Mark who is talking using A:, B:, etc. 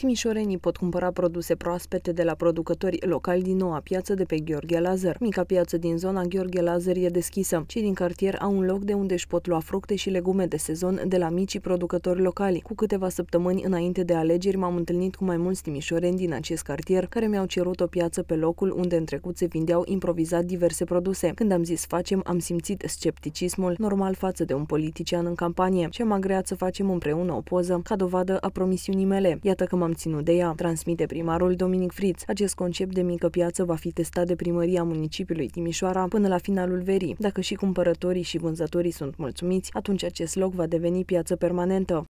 A: Timișorenii pot cumpăra produse proaspete de la producători locali din noua piață de pe Gheorghe Lazăr. Mica piață din zona Gheorghe Lazăr e deschisă. Cei din cartier au un loc de unde își pot lua fructe și legume de sezon de la micii producători locali. Cu câteva săptămâni înainte de alegeri m-am întâlnit cu mai mulți timișoreni din acest cartier care mi-au cerut o piață pe locul unde în trecut se vindeau improvizat diverse produse. Când am zis facem, am simțit scepticismul normal față de un politician în campanie și am agreat să facem împreună o poză ca dovadă a promisiunii mele. Iată că m-am ținut de ea, transmite primarul Dominic Friț. Acest concept de mică piață va fi testat de primăria municipiului Timișoara până la finalul verii. Dacă și cumpărătorii și vânzătorii sunt mulțumiți, atunci acest loc va deveni piață permanentă.